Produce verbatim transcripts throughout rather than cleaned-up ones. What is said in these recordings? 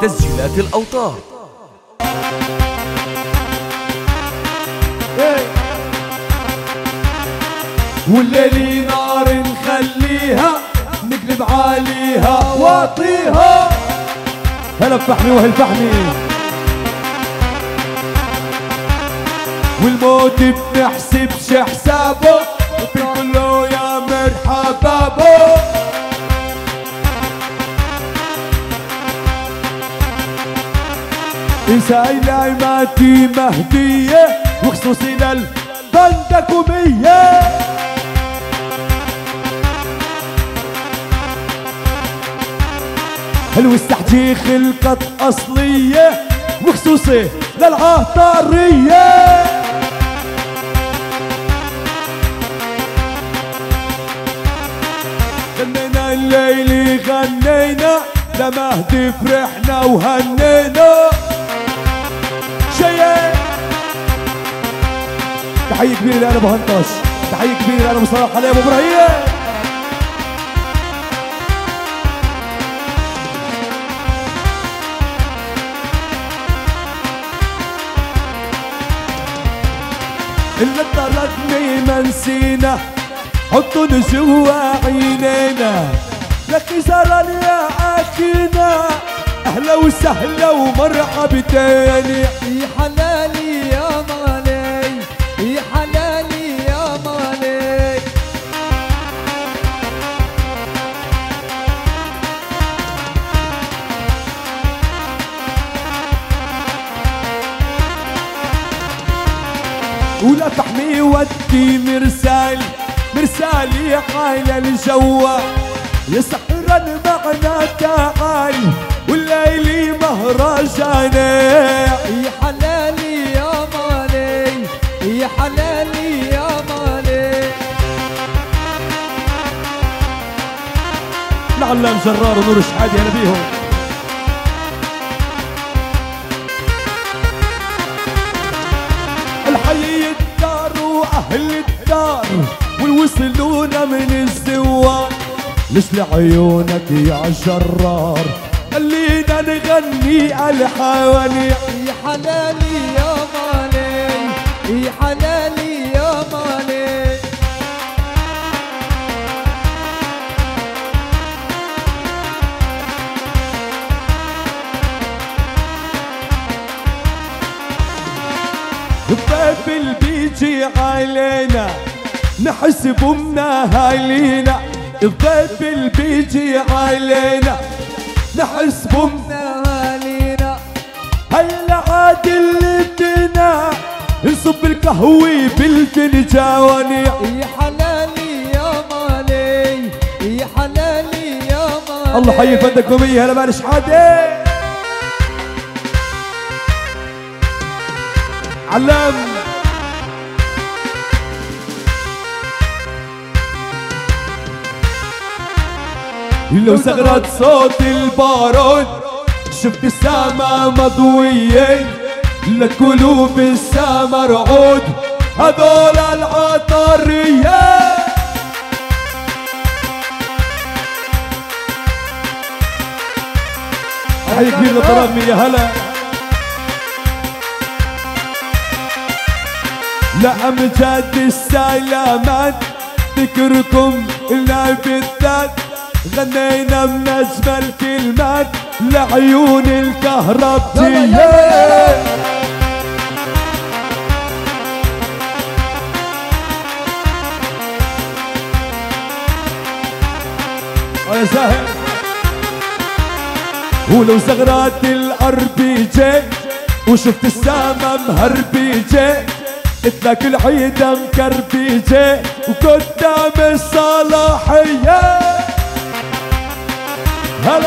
تسجيلات الأوتار. والليل نار نخليها نقلب عليها واطيها. هلا بفحمي وهل فحمي. والموت بنحسبش حسابه وبنقول له يا مرحبا بو. إسائل عماتي مهدية وخصوصي للبندكومية. الوستحجي خلقت أصلية وخصوصي للعطارية. غنينا الليل غنينا لمهدي فرحنا وهنينا. شيء تحية كبيرة لأنا أبو هنطاش، تحية كبيرة لأنا مصطفى علي أبو إبراهيم. اللي طردني ما نسينا حطوا جوا عينينا. لك زرا يا اخينا اهلا وسهلا ومرحبتين. يا حلالي يا مالي يا حلالي يا مالي. ولا تحمي ودي مرسال مرسالي على الجوا. يا سحرا معنا تعال والليل مهرجاني. يا حلالي يا مالي يا حلالي يا مالي. العلام جرار ونور شحادي انا بيهم. الحي الدار واهل الدار والوصلونا من الزوار. ليش لعيونك يا جرار خلينا نغني الحواني. يا حلالي يا مالي يا حلالي يا مالي. الضيف اللي بيجي علينا نحسبه من اهالينا. الضيف اللي بيجي علينا نحسبه من اهالينا. هلا عاد اللي بدنا نصب القهوة بالفنجان. يا حلالي يا مالي يا حلالي يا مالي. الله حي البندكومية. هلا معلش حادي علام. لو صغرت صوت البارود شفت السما مضوية لقلوب السما رعود هذول العطارية. حي كبير للطرامي يا هلا. لأمجاد السلامات ذكركم لنا بالذات. غنينا من أجمل كلمات لعيون الكهربتية. يا سهل. ولو زغرات الأربيجة وشفت السما مهربيجة اتلاك العيدة مكربيجة وقدام الصلاحية. هلا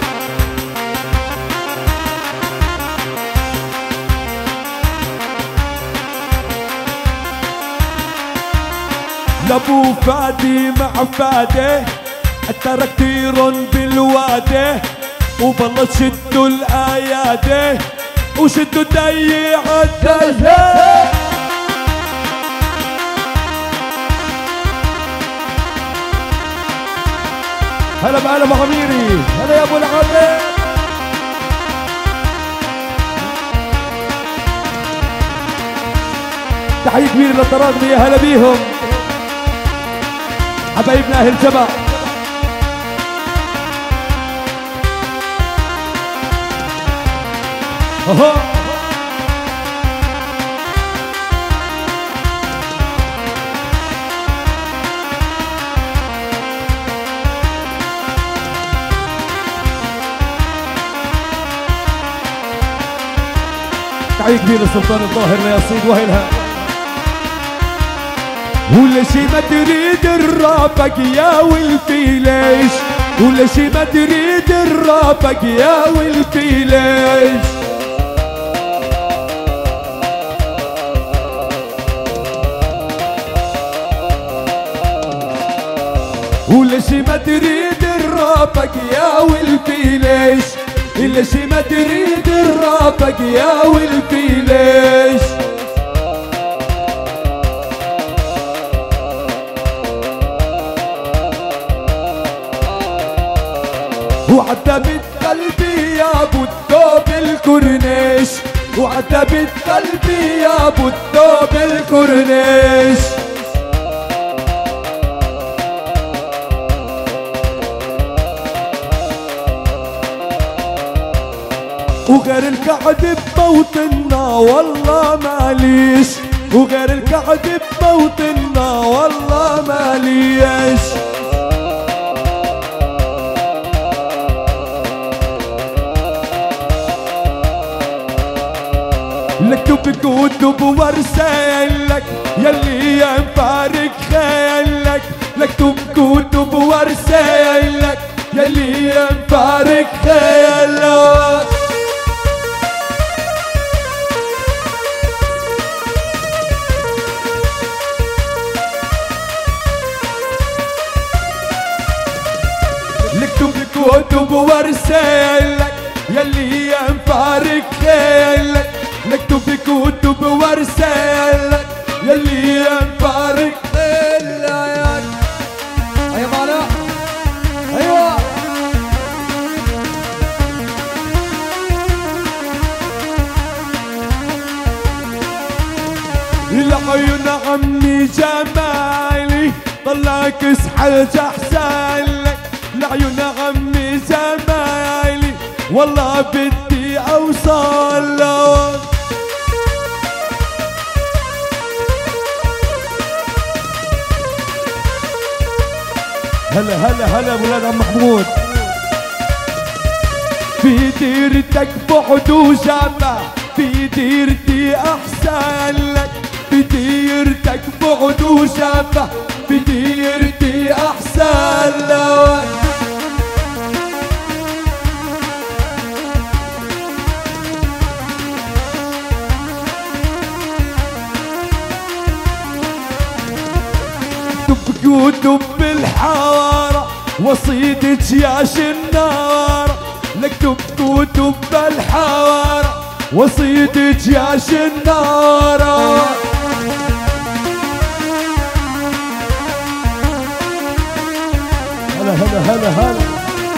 لابو فادي مع فادي ترى كتير بالوادي وبالله شدوا الايادي وشدوا ديع الديع. هلا بهلا ابو عميري. هلا يا ابو العمي. تحية كبيرة للطراقمي يا هلا بيهم حبايبنا أهل جبع. أوه. تحية كبيرة لسلطان الظاهر ليصيد وهلها. ولا شي ما تريد الرابك يا ولفي ليش، ولا شي ما تريد الرابك يا ولفي ليش. ولا شي ما تريد الرابك يا ولفي ليش، إلا شي ما تريد الرابك يا ولفي ليش. وعتبت قلبي يا ابو الثوب الكورنيش، وعتبت قلبي يا ابو الثوب الكورنيش. وغير القعد بموطننا والله ماليش، وغير القعد بموطننا والله ماليش. لكتب كتب وارسلك يلي ينفارق خيالك، لكتب كتب وارسلك يلي ينفارق خيالك. لكتب كتب وارسلك يلي ينفارق خيالك، لكتب كتب وارسلك يلي ينفارق خيالك. ايوه معنا ايوه. العيون عمي جمالي طلعك اسحل احسن لك، العيون عمي جمالي والله بدي اوصل لك. هلا هلا هلا ولاد عم محمود. في ديرتك بعد وجمع، في ديرتي احسن لك، في ديرتك بعد وجمع، في ديرتي احسن لك. كتب بالحارة وصيتك يا شنارة، نكتب كتب بالحارة وصيتك يا شنارة. هلا هلا هلا هلا.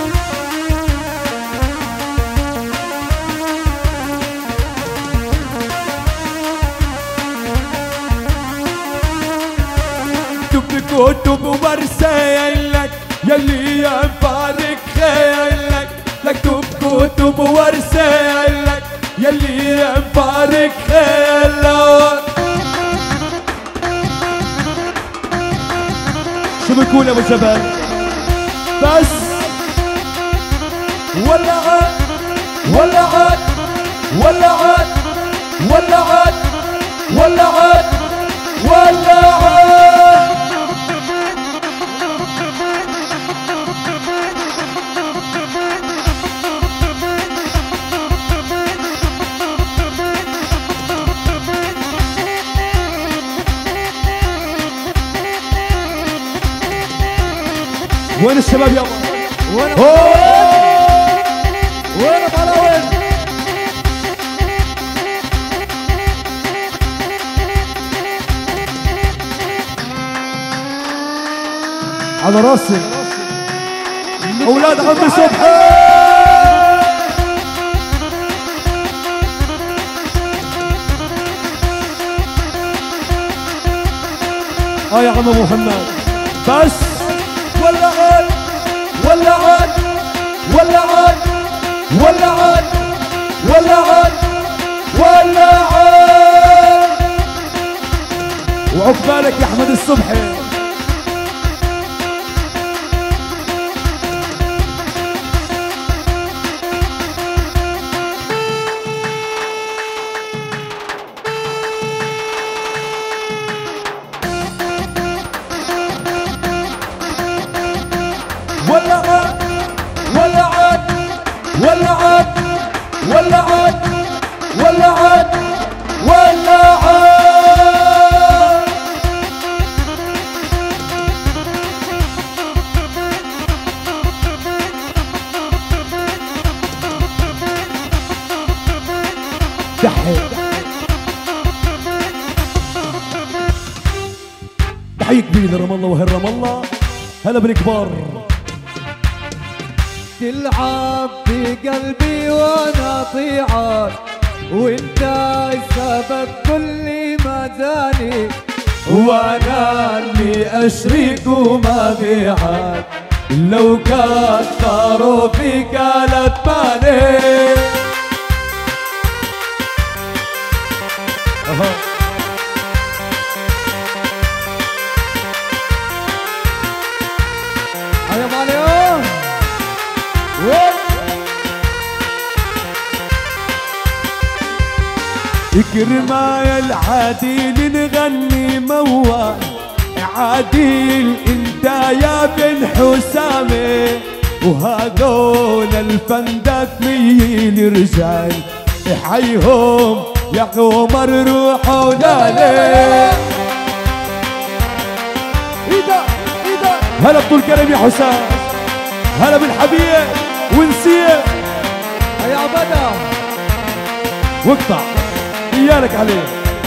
كتب وارسلك يلي ينفارق خيالك، لكتب كتب وارسلك يلي ينفارق خيالك. شو بكون ابو جبل بس ولعت ولعت ولعت ولعت ولعت ولعت. وين الشباب يابا؟ وين وين طلعوا؟ على راسي اولاد عمي صبحي. اه يا عم محمد بس ولعت ولعت ولعت ولعت ولعت ولعت وعقبالك يا احمد الصبحي. ولعت ولعت ولعت ولعت ولعت ولعت تحية تحية كبيرة لرام الله وهل رام الله. هلا بالكبار. تلعب بقلبي وانا طيعك وانت السبب كل ما زاني وانا اللي اشريك وما بيعك لو كثروا فيك لباني. يا ماليو كرمايا العديل نغني موال عديل انت يا بن حسامي وهذول الفندق ميل رجال حيهم يا عمر روحوا لالي. ايدا ايدا هلا بطول كرم يا حسام. هلا بالحبيب ونسيه يا عبده واقطع ايالك عليه.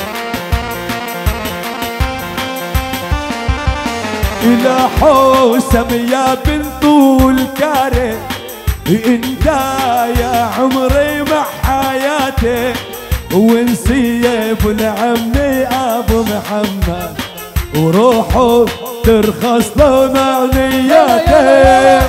إلى حوسم يا بن طول كارم انت يا عمري مع حياتي ونسيه ابن عمي ابو محمد وروحه ترخص له مع نياته.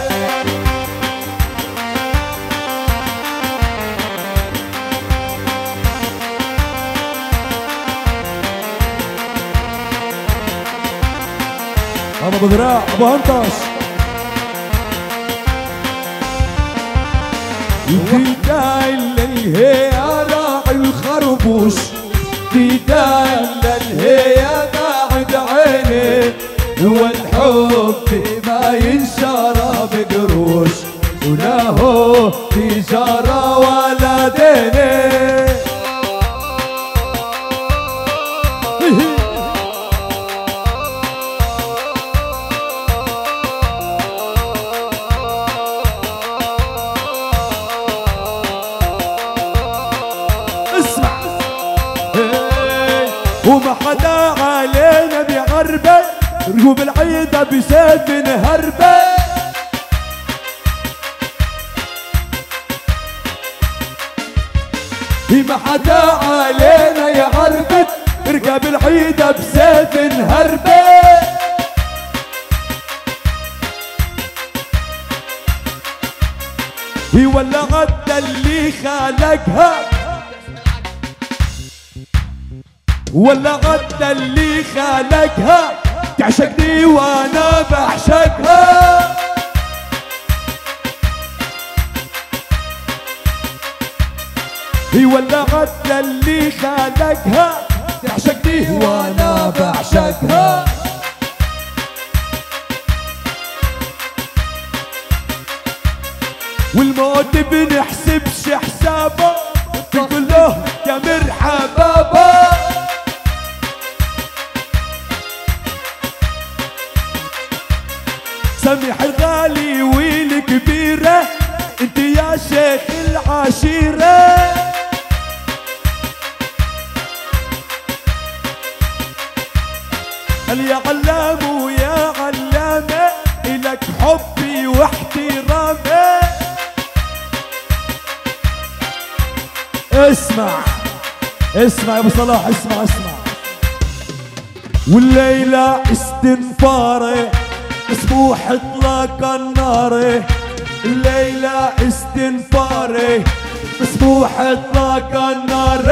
هذا ابو ذراع ابو هنطش. يدايل للهيا راعي الخربوش يدايل للهيا قاعد عيني والحب ما ينشرى بقروش ولا هو تجارة ولا ديني. وما حدا علينا بغربة ركوب العيدة بسيف هربة. ما حدا علينا يا غربة ركب العيدة بسيف هربة. هي ولا غدا اللي خلقها ولا غدا اللي خلقها تعشقني وانا بعشقها. هي ولا غدا اللي خلقها تعشقني وانا بعشقها. والموت بنحسبش حسابه تقول له يا مرحبا بابا. سميح الغالي والكبيرة انت يا شيخ العشيرة. قال يا علام ويا علامة إلك حبي واحترامي. اسمع اسمع يا ابو صلاح اسمع اسمع والليلة استنفاره مسموح اطلاق النار. الليلة استنفاره مسموح اطلاق النار.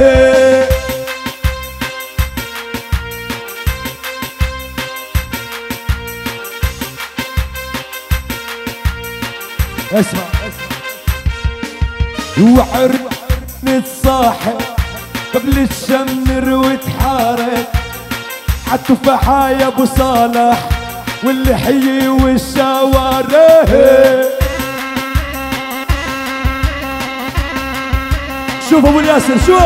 اسمع وعرف نتصاحب قبل الشمر وتحارب عالتفاحة يا ابو صالح واللحية والشوارع. شوف ابو ياسر شوف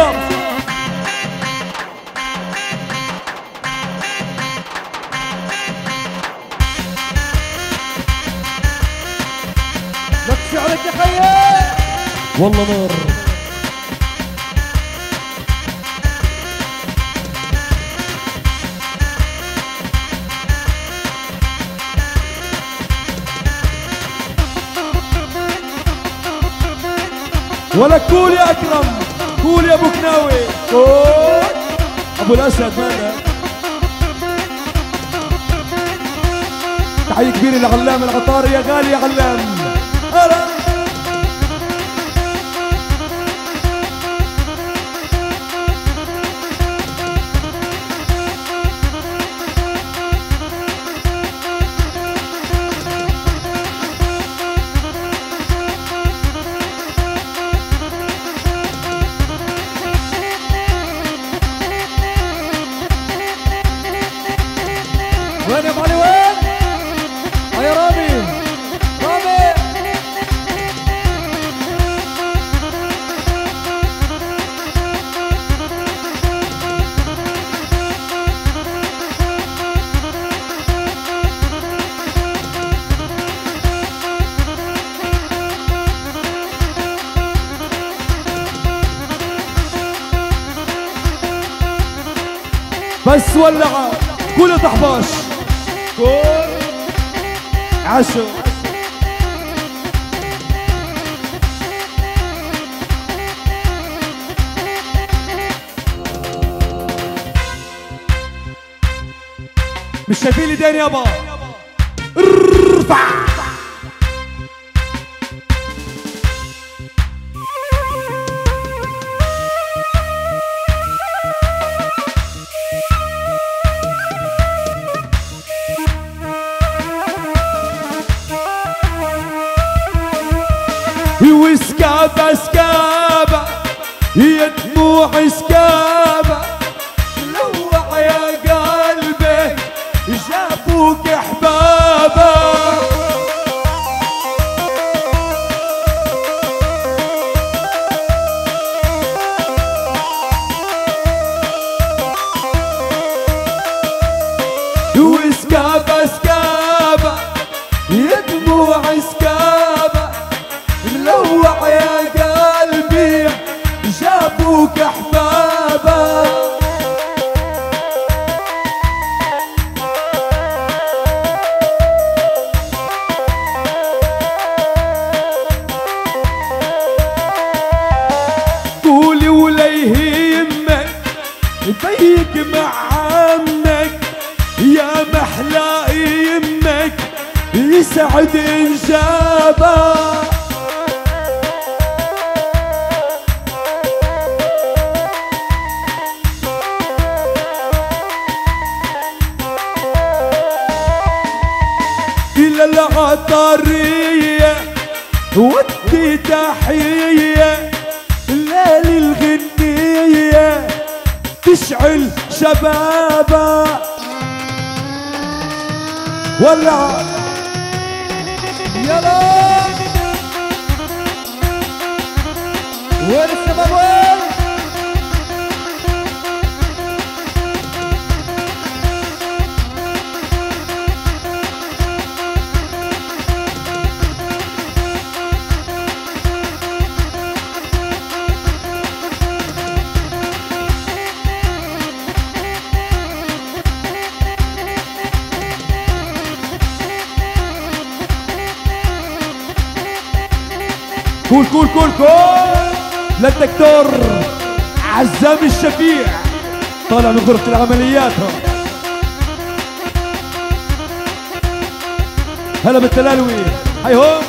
لك شعرك يا خيال والله نور. ولا كول يا اكرم كول يا ابو كناوي كول ابو الاسد ماذا. تحية كبيرة لعلام العطاري يا غالي يا علام. هلا وين يا ابو علي وين؟ يا رامي رامي بس ولع كله طحباش كل عشو. مش شايفين ايدين يابا ارفع. وسكابة سكابة هي دموع سكابة لوع يا قلبي جابوك احبابة. وسكابة سكابة هي دموع سكابة لوع يا قلبي جابوك احبابا. قولي ولا يهمك بيك مع عمك يا محلى يمك يسعد انجابه. إلى العطارية ودي تحية ليالي الغنية تشعل شبابة. ولع يلا وين الشباب وين؟ كول كول كول كول للدكتور عزام الشفيع طالع من غرفة العمليات. هلا بالتلالوي هيهم.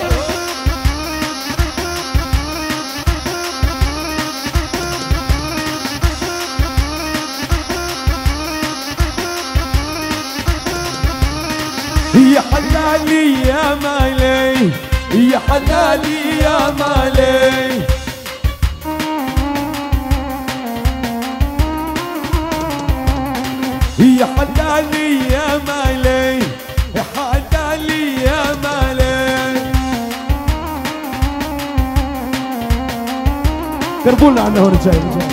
يا حلالي يا مالي يا حلالي يا مالي يا حلالي يا مالي يا حلالي يا مالي. قربوا لنا عنه رجال رجال.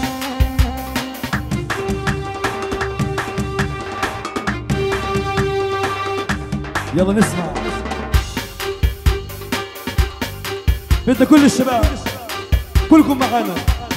يلا نسمع بدنا كل الشباب كلكم معنا.